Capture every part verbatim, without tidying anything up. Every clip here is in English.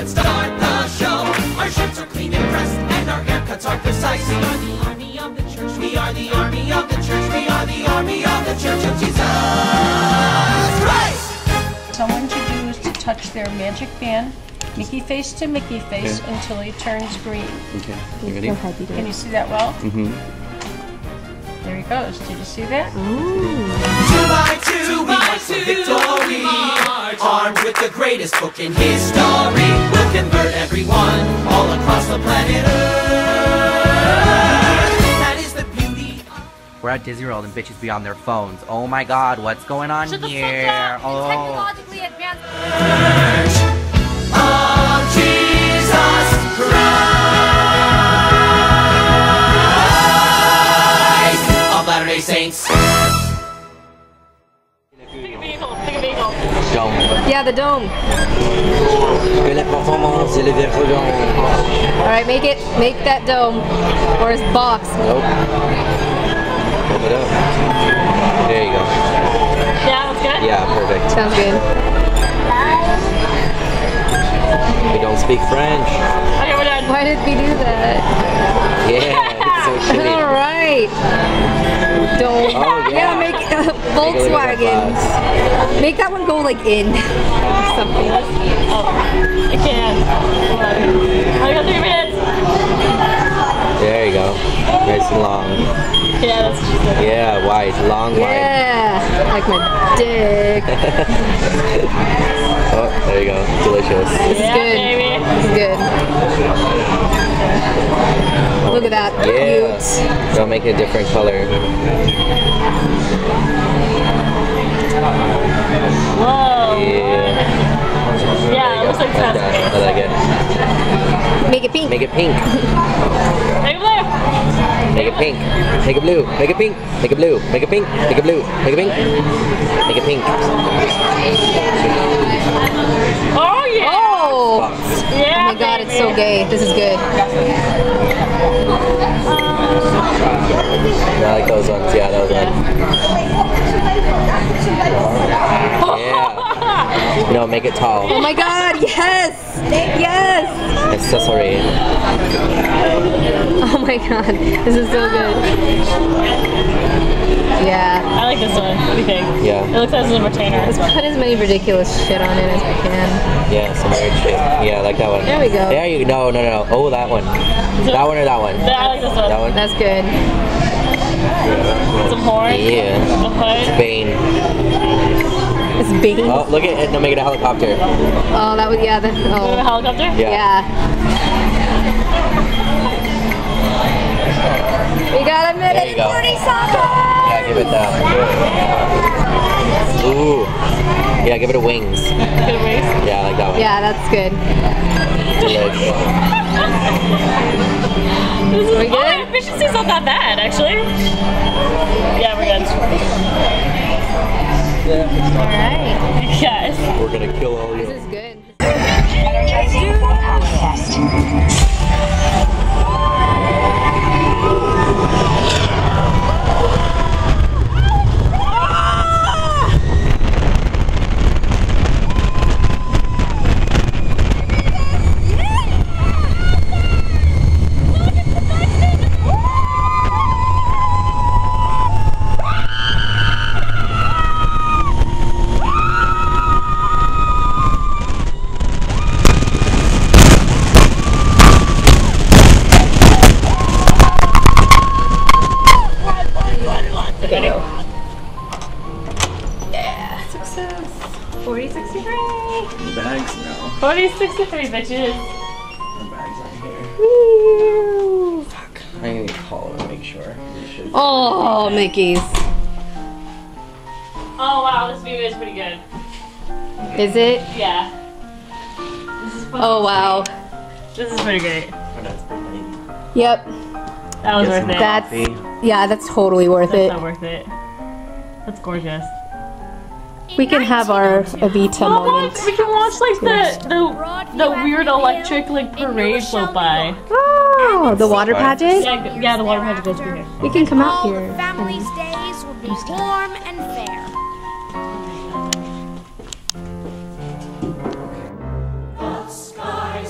let's start the show. Our shirts are clean and pressed, and our haircuts are precise. We are the army of the church. We are the army of the church. We are the army of the church of Jesus Christ. Someone to do is to touch their magic band, Mickey face to Mickey face, okay, until he turns green. Okay. You ready? Can you see that well? Mm-hmm. There he goes. Did you see that? Ooh. Two by two, two we march for victory. Armed with the greatest book in history, we'll convert everyone all across the planet Earth. That is the beauty. We're at Disney World and bitches be on their phones. Oh my God, what's going on Shut here? The fuck up. Oh. Technologically advanced. Church of Jesus Christ of Latter-day Saints. Dome. Yeah, the dome. Que la performance et les verres. Alright, make it, make that dome. Or his box. Nope. Hold it up. There you go. Yeah, that's good? Yeah, perfect. Sounds good. We don't speak French. Okay, we're done. Why did we do that? Yeah, it's so shitty. Alright. Don't. Oh, yeah. Yeah, make uh, Volkswagen. Make that one go like in. Or something. Oh, I can. I got three minutes. There you go. Nice and long. Yeah, that's just good. Yeah, wide. Long, wide. Yeah, like my dick. Oh, there you go. Delicious. This is Yeah, good. baby. This is good. Look at that. Yeah. Cute. Don't make it a different color. Whoa. Yeah. Yeah, it looks like I like that. I like it. Make it pink. Make it pink. Make it blue. Make it pink. Make it blue. Make it pink. Make it blue. Make it pink. Make it blue. Make it pink. Make it pink. Oh yeah. Oh! Yeah. Oh my god, it's so gay. This is good. I like those ones. Yeah, those ones. Yeah. No, make it tall. Oh my god, yes! Yes! Accessory. Oh my god, this is so good. Yeah. I like this one. What do you think? Yeah. It looks like it's a retainer as well. Put as many ridiculous shit on it as we can. Yeah, some weird shit. Yeah, I like that one. There we go. There you no, no, no. Oh, that one. That one or that one? Yeah, I like this one. That one? That's good. Some horn. Yeah. The hood. Bane. It's big. Oh, look at it. No, make it a helicopter. Oh, that was, yeah. The, The oh. helicopter? Yeah. Yeah. We got a minute There you go. and forty seconds! Yeah, give it that. Ooh. Yeah, give it a wings. Good waist. Yeah, I like that one. Yeah, that's good. Delish. This is, We oh, good? my efficiency's not that bad, actually. Yeah, we're good. Alright. Yes. We're gonna kill all you. This is good. Energizing the power test. forty sixty-three. The bags now. forty sixty-three, bitches. The bags are here. Woo. Fuck. I need to call and make sure. Oh, Mickey's. Oh wow, this view is pretty good. Is it? Yeah. This is fucking Oh, wow. great. This is pretty great. Oh, that's pretty nice. Yep. That was Get worth some it. That's, coffee. yeah, that's totally worth That's it. so worth it. That's gorgeous. We can have our Evita Oh, moment. look, we can watch like the the, the weird electric like parade float by. Oh, the water pageant? Yeah, g- yeah, the water pageant goes through here. We can come out All here. the family's days will be warm and fair. The skies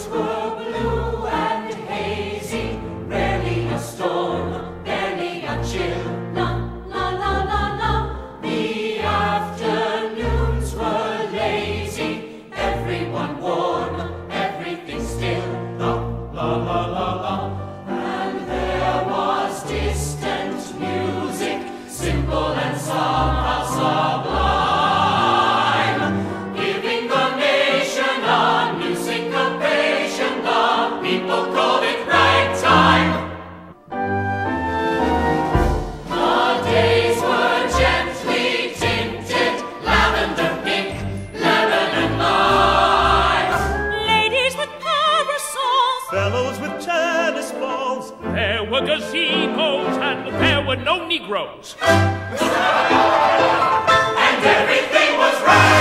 grows. And everything was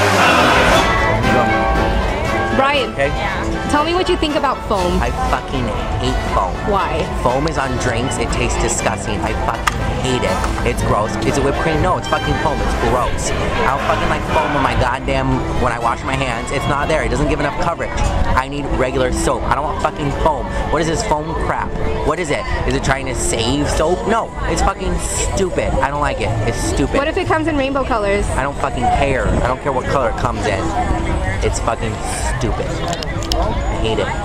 right. Brian, Okay? tell me what you think about foam. I fucking hate foam. Why? Foam is on drinks. It tastes disgusting. I fucking hate it. It's gross. Is it whipped cream? No, it's fucking foam. It's gross. I don't fucking like foam on my goddamn, when I wash my hands. It's not there. It doesn't give enough coverage. I need regular soap. I don't want fucking foam. What is this foam crap? What is it? Is it trying to save soap? No. It's fucking stupid. I don't like it. It's stupid. What if it comes in rainbow colors? I don't fucking care. I don't care what color it comes in. It's fucking stupid. I hate it.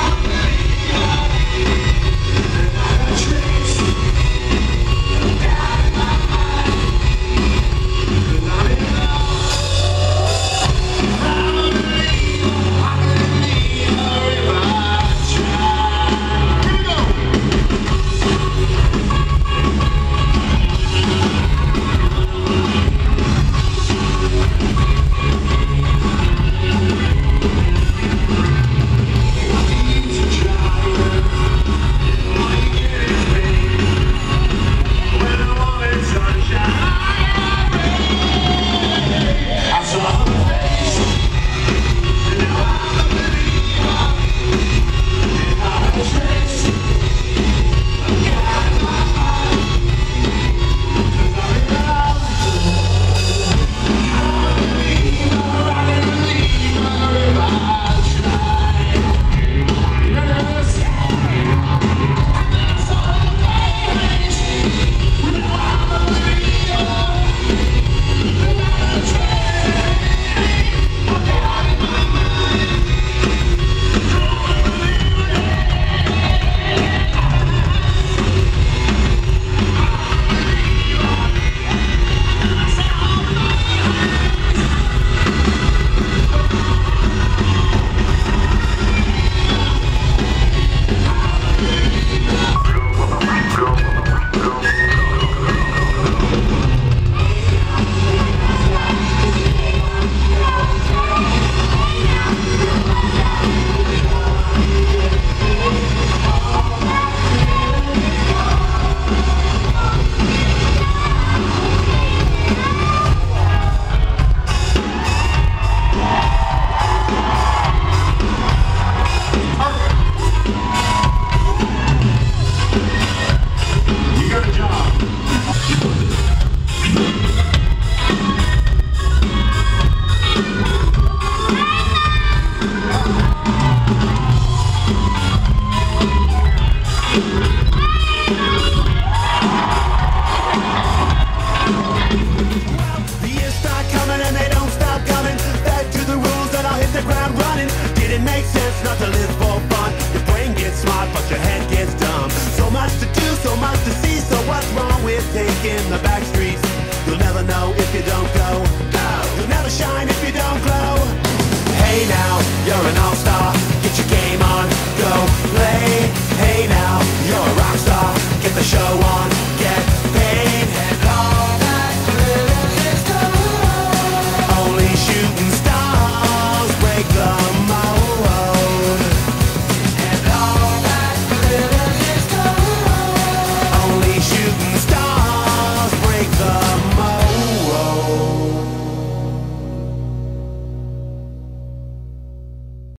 In the back streets, you'll never know if you don't go. You'll never shine if you don't glow. Hey now.